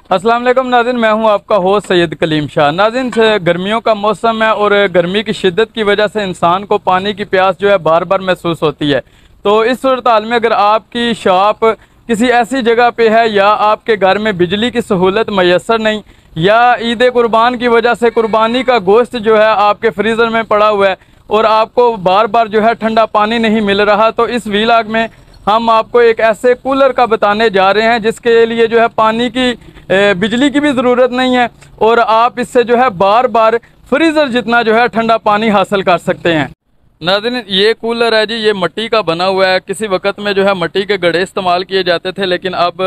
अस्सलाम वालेकुम नाज़रीन, मैं हूं आपका होस्ट सैयद कलीम शाह। नाज़रीन, गर्मियों का मौसम है और गर्मी की शिद्दत की वजह से इंसान को पानी की प्यास जो है बार बार महसूस होती है। तो इस सूरत हाल में अगर आपकी शॉप किसी ऐसी जगह पे है या आपके घर में बिजली की सहूलत मैसर नहीं, या ईद कुर्बान की वजह से कुर्बानी का गोश्त जो है आपके फ्रीज़र में पड़ा हुआ है और आपको बार बार जो है ठंडा पानी नहीं मिल रहा, तो इस व्लॉग में हम आपको एक ऐसे कूलर का बताने जा रहे हैं जिसके लिए जो है पानी की बिजली की भी ज़रूरत नहीं है और आप इससे जो है बार बार फ्रीज़र जितना जो है ठंडा पानी हासिल कर सकते हैं। नाज़रीन, ये कूलर है जी, ये मिट्टी का बना हुआ है। किसी वक्त में जो है मिट्टी के घड़े इस्तेमाल किए जाते थे, लेकिन अब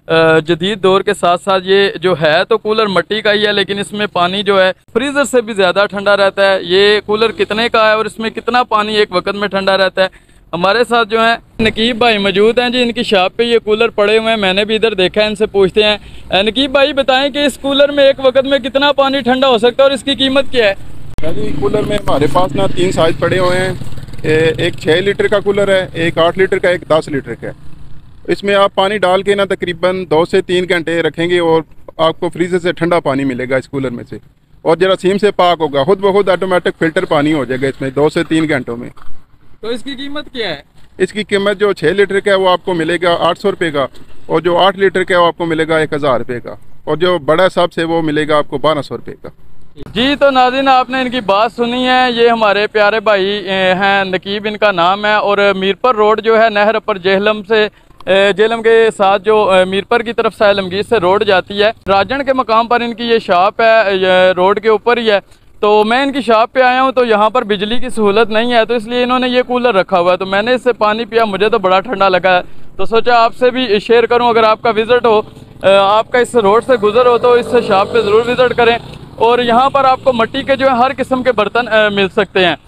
जदीद दौर के साथ साथ ये जो है तो कूलर मिट्टी का ही है, लेकिन इसमें पानी जो है फ्रीज़र से भी ज़्यादा ठंडा रहता है। ये कूलर कितने का है और इसमें कितना पानी एक वक्त में ठंडा रहता है, हमारे साथ जो है नकीब भाई मौजूद हैं जी। इनकी शॉप पे ये कूलर पड़े हुए हैं, मैंने भी इधर देखा है, इनसे पूछते हैं। नकीब भाई बताएं कि इस कूलर में एक वक्त में कितना पानी ठंडा हो सकता है और इसकी कीमत क्या है? जी, कूलर में हमारे पास ना 3 साइज़ पड़े हुए हैं। एक 6 लीटर का कूलर है, एक 8 लीटर का, एक 10 लीटर का है। इसमें आप पानी डाल के ना तकरीबन 2 से 3 घंटे रखेंगे और आपको फ्रीज़र से ठंडा पानी मिलेगा इस कूलर में से, और जरासीम से पाक होगा। खुद ब खुद ऑटोमेटिक फ़िल्टर पानी हो जाएगा इसमें 2 से 3 घंटों में। तो इसकी कीमत क्या है? इसकी कीमत जो 6 लीटर का है वो आपको मिलेगा 800 रुपये का, और जो 8 लीटर का है वो आपको मिलेगा 1000 रुपये का, और जो बड़ा सब से वो मिलेगा आपको 1200 रुपये का। जी, तो नाज़रीन आपने इनकी बात सुनी है। ये हमारे प्यारे भाई हैं, नकीब इनका नाम है, और मीरपुर रोड जो है नहर पर जेहलम से जेहलम के साथ जो मीरपुर की तरफ से आलमगीर से रोड जाती है, राजन के मकाम पर इनकी ये शॉप है, ये रोड के ऊपर ही है। तो मैं इनकी शॉप पे आया हूँ, तो यहाँ पर बिजली की सहूलत नहीं है, तो इसलिए इन्होंने ये कूलर रखा हुआ है। तो मैंने इससे पानी पिया, मुझे तो बड़ा ठंडा लगा है, तो सोचा आपसे भी शेयर करूँ। अगर आपका विज़िट हो, आपका इस रोड से गुजर हो, तो इस शॉप पे ज़रूर विज़िट करें। और यहाँ पर आपको मिट्टी के जो है हर किस्म के बर्तन मिल सकते हैं।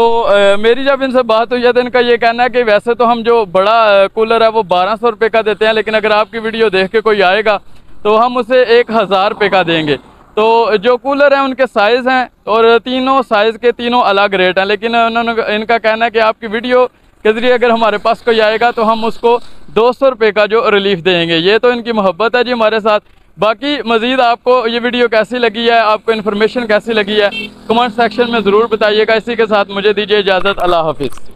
तो मेरी जब इनसे बात हुई है तो इनका ये कहना है कि वैसे तो हम जो बड़ा कूलर है वो 1200 रुपये का देते हैं, लेकिन अगर आपकी वीडियो देख के कोई आएगा तो हम उसे 1000 रुपये का देंगे। तो जो कूलर हैं उनके साइज़ हैं, और तीनों साइज़ के तीनों अलग रेट हैं, लेकिन उन्होंने इनका कहना है कि आपकी वीडियो के ज़रिए अगर हमारे पास कोई आएगा तो हम उसको 200 रुपये का जो रिलीफ देंगे। ये तो इनकी मोहब्बत है जी हमारे साथ। बाकी मज़ीद आपको ये वीडियो कैसी लगी है, आपको इन्फॉर्मेशन कैसी लगी है, कमेंट सेक्शन में ज़रूर बताइएगा। इसी के साथ मुझे दीजिए इजाज़त। अल्लाह हाफिज़।